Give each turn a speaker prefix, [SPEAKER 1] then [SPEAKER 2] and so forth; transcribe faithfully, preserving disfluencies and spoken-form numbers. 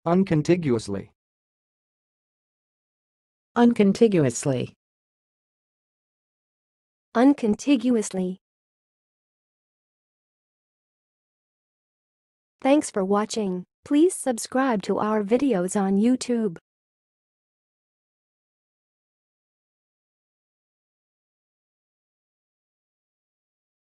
[SPEAKER 1] uncontiguously,
[SPEAKER 2] uncontiguously,
[SPEAKER 3] uncontiguously. Thanks for watching. Please subscribe to our videos on YouTube.